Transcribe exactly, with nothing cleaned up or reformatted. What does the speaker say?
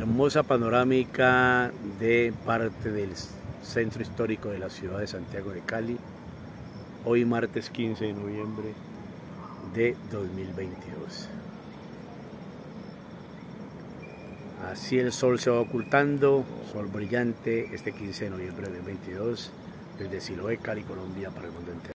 Hermosa panorámica de parte del centro histórico de la ciudad de Santiago de Cali, hoy martes quince de noviembre de dos mil veintidós. Así el sol se va ocultando, sol brillante este quince de noviembre del veintidós, desde Siloé, Cali, Colombia, para el mundo entero.